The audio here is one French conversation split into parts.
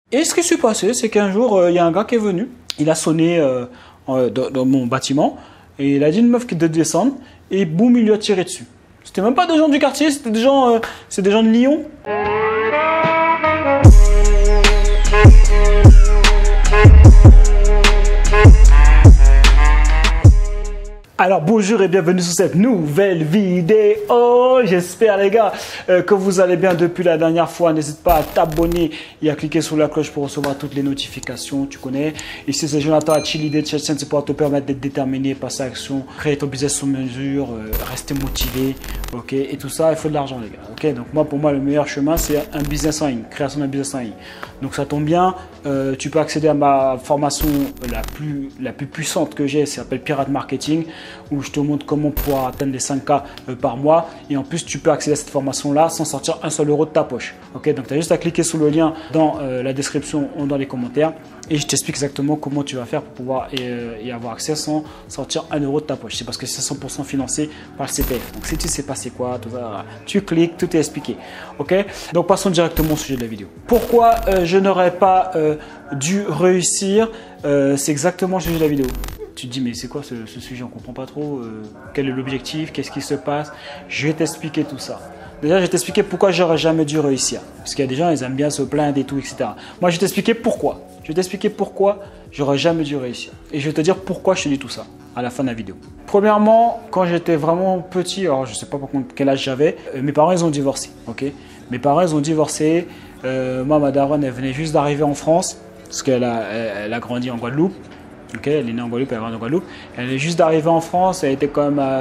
Et ce qui s'est passé, c'est qu'un jour, il y a un gars qui est venu. Il a sonné dans mon bâtiment et il a dit à une meuf de descendre et boum, il lui a tiré dessus. C'était même pas des gens du quartier, c'était des gens de Lyon. Alors bonjour et bienvenue sur cette nouvelle vidéo. J'espère les gars que vous allez bien depuis la dernière fois. N'hésite pas à t'abonner et à cliquer sur la cloche pour recevoir toutes les notifications, tu connais. Ici c'est Jonathan Hachi, l'idée de cette chaîne c'est pour te permettre d'être déterminé, passer à l'action, créer ton business sur mesure, rester motivé, ok. Et tout ça il faut de l'argent les gars, ok. Donc pour moi le meilleur chemin c'est un business en ligne, création d'un business en ligne. Donc ça tombe bien, tu peux accéder à ma formation la plus puissante que j'ai, ça s'appelle Pirate Marketing, où je te montre comment pouvoir atteindre les 5K par mois. Et en plus, tu peux accéder à cette formation-là sans sortir un seul euro de ta poche. Ok, donc tu as juste à cliquer sur le lien dans la description ou dans les commentaires. Et je t'explique exactement comment tu vas faire pour pouvoir y avoir accès sans sortir un euro de ta poche. C'est parce que c'est 100% financé par le CPF. Donc si tu sais pas c'est quoi, tout ça, tu cliques, tout est expliqué. Ok, donc passons directement au sujet de la vidéo. Pourquoi je n'aurais pas dû réussir? C'est exactement le sujet de la vidéo. Tu te dis mais c'est quoi ce sujet, on comprend pas trop, quel est l'objectif, qu'est-ce qui se passe? Je vais t'expliquer tout ça. Déjà je vais t'expliquer pourquoi j'aurais jamais dû réussir. Parce qu'il y a des gens, ils aiment bien se plaindre et tout, etc. Moi je vais t'expliquer pourquoi. Je vais t'expliquer pourquoi j'aurais jamais dû réussir. Et je vais te dire pourquoi je te dis tout ça à la fin de la vidéo. Premièrement, quand j'étais vraiment petit, alors je sais pas par contre quel âge j'avais, mes parents ils ont divorcé, ok. Mes parents ils ont divorcé, moi ma daronne elle venait juste d'arriver en France, parce qu'elle a grandi en Guadeloupe. Ok, elle est née en Guadeloupe, elle est grandi en Guadeloupe. Elle est juste d'arriver en France, elle était quand même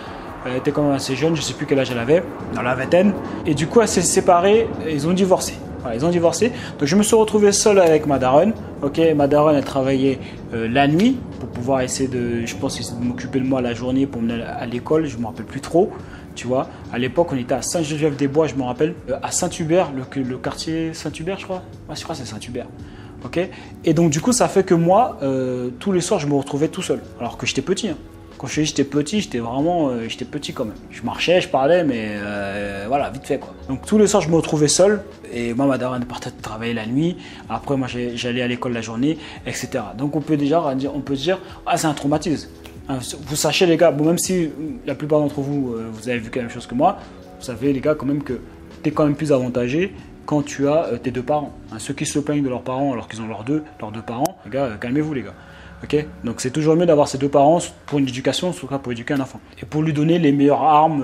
assez jeune, je ne sais plus quel âge elle avait, dans la vingtaine. Et du coup, elle s'est séparée, ils ont divorcé. Voilà, ils ont divorcé. Donc je me suis retrouvé seul avec ma daronne. Ok, ma daronne, elle travaillait la nuit pour pouvoir essayer de, je pense, essayer de m'occuper de moi la journée pour me mener à l'école. Je ne me rappelle plus trop. Tu vois, à l'époque, on était à Saint-Geneviève-des-Bois, je me rappelle, à Saint-Hubert, le quartier Saint-Hubert, je crois. Ouais, je crois que c'est Saint-Hubert. Okay. Et donc du coup ça fait que moi tous les soirs je me retrouvais tout seul alors que j'étais petit, hein. Quand je dis j'étais petit, j'étais petit quand même, je marchais, je parlais mais voilà vite fait quoi. Donc tous les soirs je me retrouvais seul et moi ma daronne partait travailler la nuit, après moi j'allais à l'école la journée, etc. Donc on peut dire ah c'est un traumatisme, hein. Vous sachez les gars, bon, même si la plupart d'entre vous vous avez vu la même chose que moi, vous savez les gars quand même que tu es quand même plus avantagé quand tu as tes deux parents, hein. Ceux qui se plaignent de leurs parents alors qu'ils ont leurs deux parents, les gars, calmez-vous les gars. Ok, donc c'est toujours mieux d'avoir ses deux parents pour une éducation, surtout pour éduquer un enfant. Et pour lui donner les meilleures armes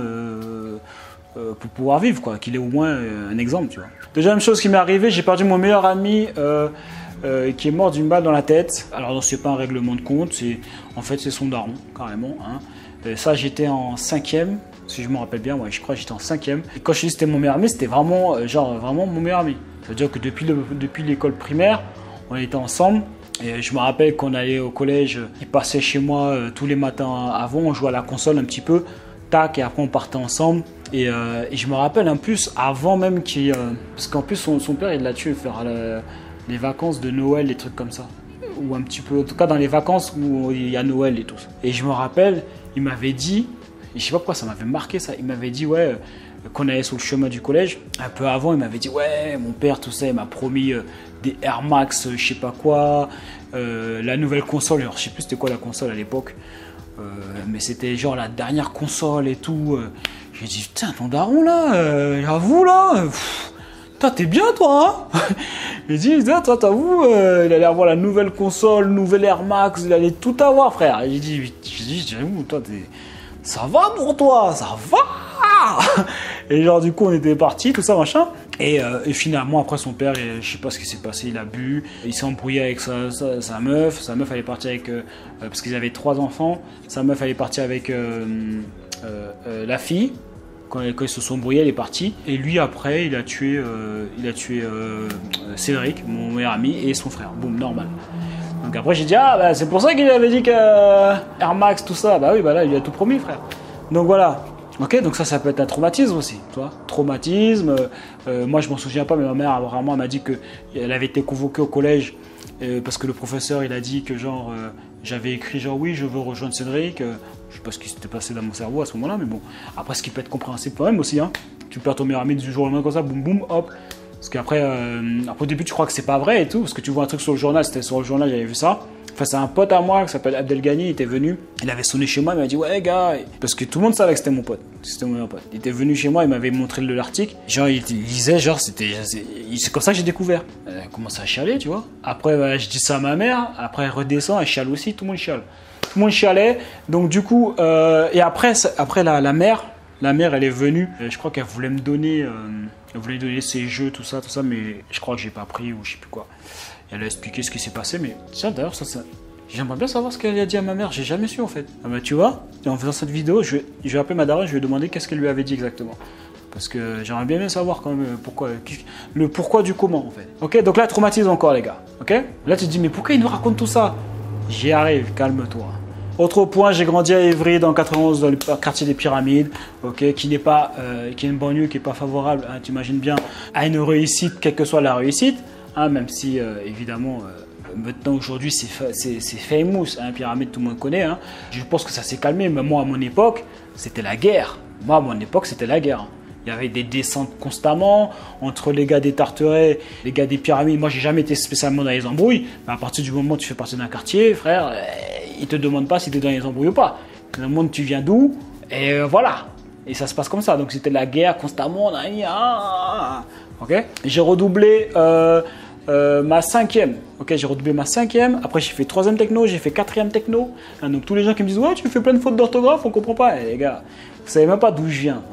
pour pouvoir vivre, quoi, qu'il ait au moins un exemple, tu vois. Deuxième chose qui m'est arrivée, j'ai perdu mon meilleur ami qui est mort d'une balle dans la tête. Alors c'est pas un règlement de compte, en fait c'est son daron, carrément, hein. Ça j'étais en 5e. Si je me rappelle bien, ouais, je crois que j'étais en 5e. Et quand je dis c'était mon meilleur ami, c'était vraiment, vraiment mon meilleur ami. C'est-à-dire que depuis l'école primaire, on était ensemble. Et je me rappelle qu'on allait au collège, il passait chez moi tous les matins avant, on jouait à la console un petit peu, tac, et après on partait ensemble. Et je me rappelle en plus, avant même qu'il... parce qu'en plus son père il l'a tué faire les vacances de Noël, des trucs comme ça. Ou un petit peu, en tout cas dans les vacances où il y a Noël et tout ça. Et je me rappelle, il m'avait dit... Et je sais pas pourquoi ça m'avait marqué ça. Il m'avait dit ouais, qu'on allait sur le chemin du collège. Un peu avant, il m'avait dit ouais, mon père tout ça, il m'a promis des Air Max, je sais pas quoi, la nouvelle console. Alors je sais plus c'était quoi la console à l'époque, mais c'était genre la dernière console et tout. J'ai dit putain ton daron là, j'avoue là, toi t'es bien toi. Hein. J'ai dit toi t'avoue, il allait avoir la nouvelle console, nouvelle Air Max, il allait tout avoir frère. J'ai dit j'avoue toi t'es... Ça va pour toi, ça va. Et genre du coup on était partis, tout ça machin. Et finalement après son père, je sais pas ce qui s'est passé, il a bu, il s'est embrouillé avec sa meuf. Sa meuf allait partir avec, parce qu'ils avaient 3 enfants, sa meuf allait partir avec la fille. Quand ils se sont embrouillés, elle est partie. Et lui après il a tué Cédric, mon meilleur ami, et son frère. Boum, normal. Donc après j'ai dit ah bah c'est pour ça qu'il avait dit que Air Max tout ça, bah oui bah là il lui a tout promis frère. Donc voilà, ok, donc ça peut être un traumatisme aussi, tu vois, traumatisme. Moi je m'en souviens pas mais ma mère vraiment elle m'a dit qu'elle avait été convoquée au collège parce que le professeur il a dit que genre j'avais écrit genre oui je veux rejoindre Cédric, je sais pas ce qui s'était passé dans mon cerveau à ce moment là mais bon, après ce qui peut être compréhensible quand même aussi, hein. Tu perds ton meilleur ami du jour au lendemain comme ça, boum boum hop. Parce qu'après, au début, tu crois que c'est pas vrai et tout, parce que tu vois un truc sur le journal, c'était sur le journal, j'avais vu ça. Enfin, c'est un pote à moi qui s'appelle Abdelghani, il était venu, il avait sonné chez moi, il m'a dit ouais gars, parce que tout le monde savait que c'était mon pote, c'était mon meilleur pote. Il était venu chez moi, il m'avait montré l'article, genre il disait genre c'est comme ça que j'ai découvert. Elle commence à chialer, tu vois. Après bah, je dis ça à ma mère, après elle redescend, elle chiale aussi, tout le monde chiale. Tout le monde chialait, donc du coup, et après la mère, elle est venue, je crois qu'elle voulait me donner, elle voulait donner ses jeux, tout ça, mais je crois que j'ai pas pris ou je sais plus quoi. Elle a expliqué ce qui s'est passé, mais tiens, d'ailleurs, ça, j'aimerais bien savoir ce qu'elle a dit à ma mère. J'ai jamais su en fait. Ah bah tu vois, en faisant cette vidéo, je vais appeler ma daronne, je vais demander qu'est-ce qu'elle lui avait dit exactement. Parce que j'aimerais bien savoir quand même le pourquoi du comment en fait. Ok, donc là, traumatise encore les gars. Ok, là tu te dis mais pourquoi il nous raconte tout ça? J'y arrive, calme-toi. Autre point, j'ai grandi à Évry dans 91 dans le quartier des Pyramides, ok, qui est une banlieue qui n'est pas favorable, hein, tu imagines bien, à une réussite, quelle que soit la réussite. Hein, même si évidemment maintenant aujourd'hui c'est famous, hein, Pyramide tout le monde connaît, hein. Je pense que ça s'est calmé, mais moi à mon époque c'était la guerre. Moi à mon époque c'était la guerre. Il y avait des descentes constamment entre les gars des Tarterets, les gars des Pyramides. Moi j'ai jamais été spécialement dans les embrouilles, mais à partir du moment où tu fais partie d'un quartier, frère, ils te demandent pas si tu es dans les embrouilles ou pas. Ils te demandent tu viens d'où, et voilà. Et ça se passe comme ça, donc c'était la guerre constamment. Ok. J'ai redoublé ma 5e, ok, j'ai redoublé ma 5e, après j'ai fait 3e techno, j'ai fait 4e techno, hein, donc tous les gens qui me disent ouais tu fais plein de fautes d'orthographe, on comprend pas, les gars, vous savez même pas d'où je viens,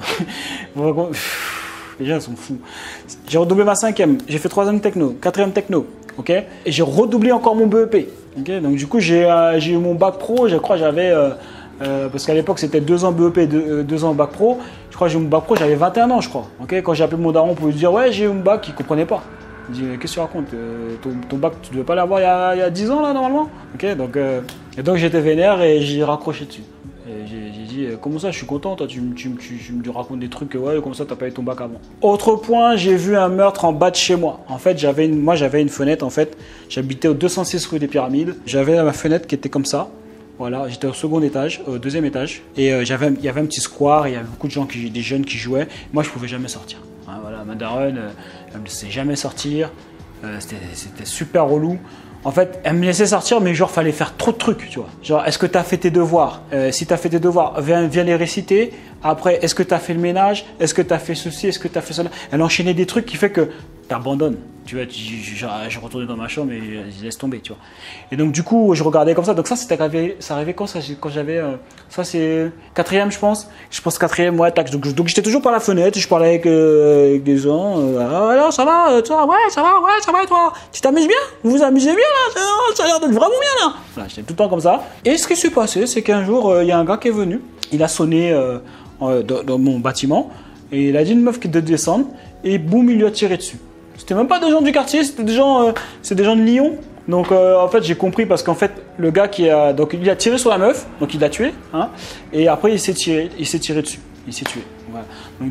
les gens sont fous. J'ai redoublé ma 5e, j'ai fait 3e techno, 4e techno, ok, et j'ai redoublé encore mon BEP, ok, donc du coup j'ai eu mon bac pro, je crois j'avais, parce qu'à l'époque c'était 2 ans BEP, 2 ans bac pro, je crois que j'ai eu mon bac pro, j'avais 21 ans je crois, ok, quand j'ai appelé mon daron pour lui dire ouais j'ai eu mon bac, il comprenait pas. Il dit qu'est-ce que tu racontes, ton bac tu devais pas l'avoir il y a 10 ans là normalement, ok, donc j'étais vénère et j'ai raccroché dessus. J'ai dit comment ça je suis content, toi tu me racontes des trucs, ouais comment ça t'as pas eu ton bac avant. Autre point, j'ai vu un meurtre en bas de chez moi. En fait j'avais une fenêtre, en fait j'habitais au 206 rue des Pyramides, j'avais ma fenêtre qui était comme ça. Voilà, j'étais au second étage, au 2e étage, et il y avait un petit square, il y avait beaucoup de gens, des jeunes qui jouaient. Moi je pouvais jamais sortir. Hein, voilà, ma daronne, elle me laissait jamais sortir, c'était super relou. En fait, elle me laissait sortir, mais genre, fallait faire trop de trucs, tu vois. Genre, est-ce que tu as fait tes devoirs? Si tu as fait tes devoirs, viens les réciter. Après, est-ce que tu as fait le ménage? Est-ce que tu as fait ceci? Est-ce que tu as fait cela? Elle enchaînait des trucs qui fait que tu abandonnes. Tu vois, je retournais dans ma chambre et je laisse tomber, tu vois. Et donc, du coup, je regardais comme ça. Donc, ça arrivait quand j'avais. Ça, c'est 4e, je pense. Je pense 4e, ouais, tac. Donc j'étais toujours par la fenêtre. Je parlais avec des gens. Alors, ça va, toi? Ouais, ça va, et toi? Tu t'amuses bien? Vous vous amusez bien, là? Ça a l'air d'être vraiment bien, là. Voilà, j'étais tout le temps comme ça. Et ce qui s'est passé, c'est qu'un jour, il y a un gars qui est venu. Il a sonné dans mon bâtiment. Et il a dit une meuf qui devait descendre. Et boum, il lui a tiré dessus. C'était même pas des gens du quartier, c'était des gens de Lyon. Donc en fait j'ai compris parce qu'en fait le gars donc il a tiré sur la meuf, donc il l'a tué, hein, et après il s'est tiré dessus, il s'est tué. Voilà. Donc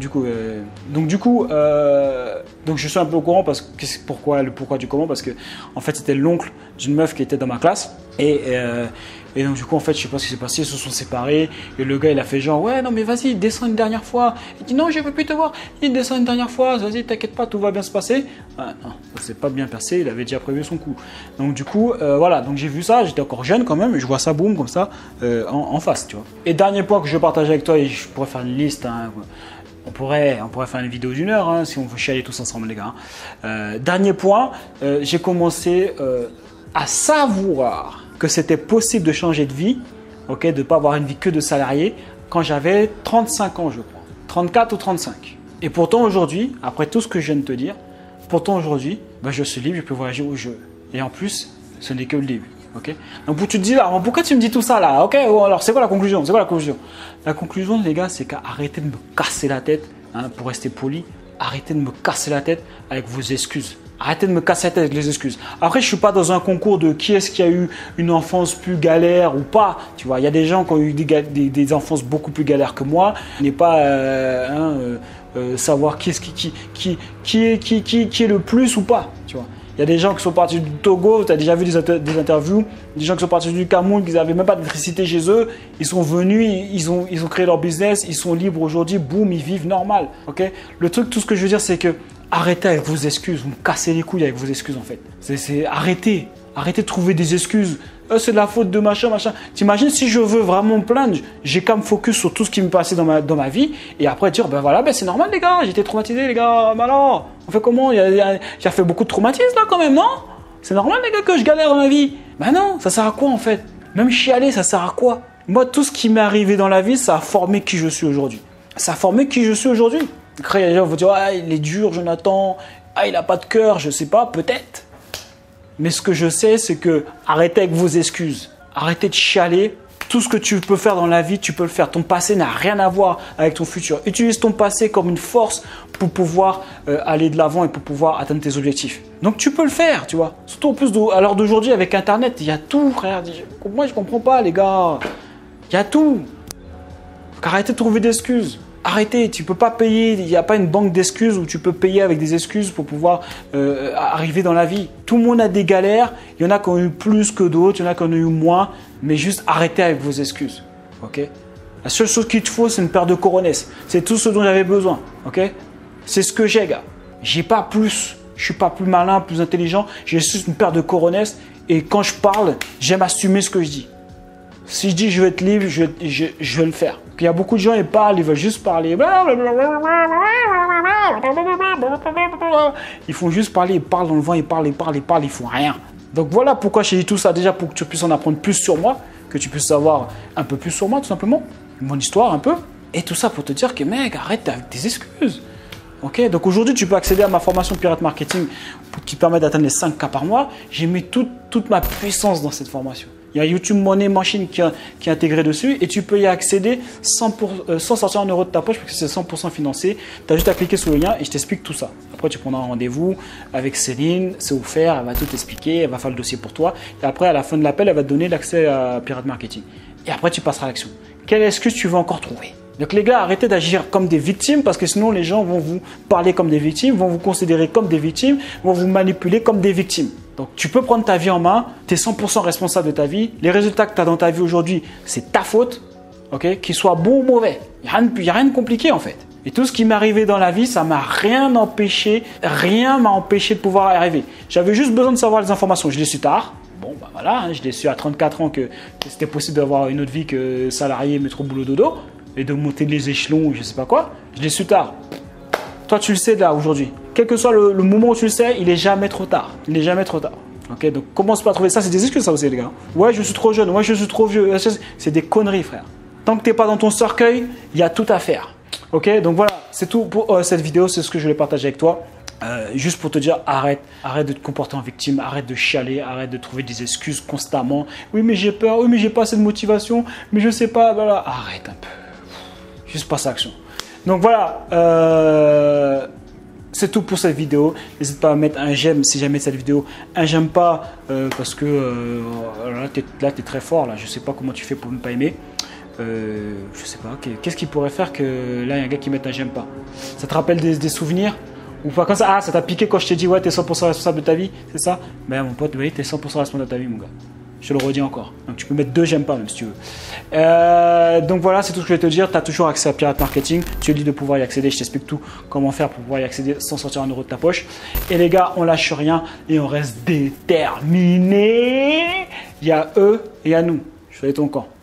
je suis un peu au courant parce que le pourquoi du comment, parce que en fait c'était l'oncle d'une meuf qui était dans ma classe et donc du coup en fait je sais pas ce qui s'est passé, ils se sont séparés et le gars il a fait genre ouais non mais vas-y descends une dernière fois, il dit non je veux plus te voir, il descend une dernière fois, vas-y t'inquiète pas tout va bien se passer. Ah, non, ça s'est pas bien passé, il avait déjà prévu son coup. Donc du coup voilà, donc j'ai vu ça, j'étais encore jeune quand même, je vois ça boum comme ça en face, tu vois. Et dernier point que je partage avec toi, et je pourrais faire une liste, hein, on pourrait faire une vidéo d'1 heure hein, si on veut chialer tous ensemble les gars. Dernier point, j'ai commencé à savoir que c'était possible de changer de vie, ok, de ne pas avoir une vie que de salarié quand j'avais 35 ans je crois, 34 ou 35. Et pourtant aujourd'hui, après tout ce que je viens de te dire, je suis libre, je peux voyager où je veux. Et en plus, ce n'est que le début. Okay, donc tu te dis là, pourquoi tu me dis tout ça là? Ok, alors c'est quoi la conclusion? La conclusion les gars, c'est qu'arrêtez de me casser la tête, hein, pour rester poli, arrêtez de me casser la tête avec vos excuses. Arrêtez de me casser la tête avec les excuses. Après, je ne suis pas dans un concours de qui est-ce qui a eu une enfance plus galère ou pas. Tu vois, il y a des gens qui ont eu des enfances beaucoup plus galères que moi. Je n'ai pas savoir qui est le plus ou pas. Tu vois. Il y a des gens qui sont partis du Togo, tu as déjà vu des interviews, des gens qui sont partis du Cameroun, qui n'avaient même pas d'électricité chez eux, ils sont venus, ils ont créé leur business, ils sont libres aujourd'hui, boum, ils vivent normal. Okay, le truc, tout ce que je veux dire, c'est que arrêtez avec vos excuses. Vous me cassez les couilles avec vos excuses en fait. Arrêtez. Arrêtez de trouver des excuses. C'est de la faute de machin. T'imagines si je veux vraiment me plaindre, j'ai qu'à me focus sur tout ce qui me passait dans ma vie et après dire, ben voilà, ben c'est normal les gars, j'étais traumatisé les gars. Ben alors, on fait comment? J'ai fait beaucoup de traumatisme là quand même, non? C'est normal les gars que je galère dans ma vie. Ben non, ça sert à quoi en fait? Même chialer, ça sert à quoi? Moi, tout ce qui m'est arrivé dans la vie, ça a formé qui je suis aujourd'hui. Ça a formé qui je suis aujourd'hui. Après, il y a des gens qui vont dire, ah, il est dur Jonathan, ah, il n'a pas de cœur, je sais pas, peut-être. Mais ce que je sais, c'est que arrêtez avec vos excuses. Arrêtez de chialer. Tout ce que tu peux faire dans la vie, tu peux le faire. Ton passé n'a rien à voir avec ton futur. Utilise ton passé comme une force pour pouvoir aller de l'avant et pour pouvoir atteindre tes objectifs. Donc tu peux le faire, tu vois. Surtout en plus, à l'heure d'aujourd'hui, avec Internet, il y a tout, frère. Moi, je ne comprends pas, les gars. Il y a tout. Donc, arrêtez de trouver des excuses. Arrêtez, tu ne peux pas payer, il n'y a pas une banque d'excuses où tu peux payer avec des excuses pour pouvoir arriver dans la vie. Tout le monde a des galères, il y en a qui ont eu plus que d'autres, il y en a qui en ont eu moins, mais juste arrêtez avec vos excuses. Okay? La seule chose qu'il te faut, c'est une paire de coronesses. C'est tout ce dont j'avais besoin. Okay? C'est ce que j'ai, gars. J'ai pas plus, je ne suis pas plus malin, plus intelligent, j'ai juste une paire de coronesses et quand je parle, j'aime assumer ce que je dis. Si je dis je veux être libre, je vais le faire. Il y a beaucoup de gens, ils parlent, ils veulent juste parler. Ils font juste parler, ils parlent dans le vent, ils parlent, ils font rien. Donc voilà pourquoi j'ai dit tout ça, déjà pour que tu puisses en apprendre plus sur moi, que tu puisses savoir un peu plus sur moi tout simplement, mon histoire un peu. Et tout ça pour te dire que mec, arrête avec tes excuses. Okay, donc aujourd'hui, tu peux accéder à ma formation Pirate Marketing qui permet d'atteindre les 5K par mois. J'ai mis toute ma puissance dans cette formation. Il y a YouTube Money Machine qui est intégré dessus et tu peux y accéder sans sortir un euro de ta poche parce que c'est 100% financé. Tu as juste à cliquer sur le lien et je t'explique tout ça. Après, tu prendras un rendez-vous avec Céline, c'est offert, elle va tout t'expliquer, elle va faire le dossier pour toi. Et après, à la fin de l'appel, elle va te donner l'accès à Pirate Marketing. Et après, tu passeras à l'action. Quelle excuse tu veux encore trouver? Donc les gars, arrêtez d'agir comme des victimes parce que sinon les gens vont vous parler comme des victimes, vont vous considérer comme des victimes, vont vous manipuler comme des victimes. Donc tu peux prendre ta vie en main, tu es 100% responsable de ta vie. Les résultats que tu as dans ta vie aujourd'hui, c'est ta faute, okay? Qu'ils soient bons ou mauvais. Il n'y a rien de compliqué en fait. Et tout ce qui m'est arrivé dans la vie, ça m'a rien m'a empêché de pouvoir y arriver. J'avais juste besoin de savoir les informations, je l'ai su tard. Bon, bah voilà, hein, je l'ai su à 34 ans que c'était possible d'avoir une autre vie que salarié, métro, boulot, dodo. Et de monter les échelons, je sais pas quoi, je l'ai su tard. Toi, tu le sais là aujourd'hui. Quel que soit le moment où tu le sais, il est jamais trop tard. Il n'est jamais trop tard. Ok, donc commence pas à trouver ça, c'est des excuses ça aussi les gars. Ouais, je suis trop jeune, ouais, je suis trop vieux. C'est des conneries frère. Tant que tu n'es pas dans ton cercueil, il y a tout à faire. Ok, donc voilà, c'est tout pour cette vidéo, c'est ce que je voulais partager avec toi. Juste pour te dire, arrête de te comporter en victime, arrête de chialer, arrête de trouver des excuses constamment. Oui, mais j'ai peur, oui, mais j'ai pas assez de motivation, mais je sais pas, voilà. Arrête un peu. Juste passe à l'action. Donc voilà, c'est tout pour cette vidéo. N'hésite pas à mettre un j'aime si jamais cette vidéo. Un j'aime pas parce que là, tu es très fort. Là. Je ne sais pas comment tu fais pour ne pas aimer. Je sais pas. Qu'est-ce qui pourrait faire que là, il y a un gars qui mette un j'aime pas? Ça te rappelle des souvenirs? Ou pas comme ça? Ah, ça t'a piqué quand je t'ai dit ouais, tu es 100% responsable de ta vie, c'est ça? Ben mon pote, oui, tu es 100% responsable de ta vie, mon gars. Je te le redis encore. Donc tu peux mettre 2 j'aime pas même si tu veux. Donc voilà, c'est tout ce que je vais te dire. Tu as toujours accès à Pirate Marketing. Tu es libre de pouvoir y accéder. Je t'explique tout, comment faire pour pouvoir y accéder sans sortir un euro de ta poche. Et les gars, on lâche rien et on reste déterminés. Il y a eux et il y a nous. Je fais ton camp.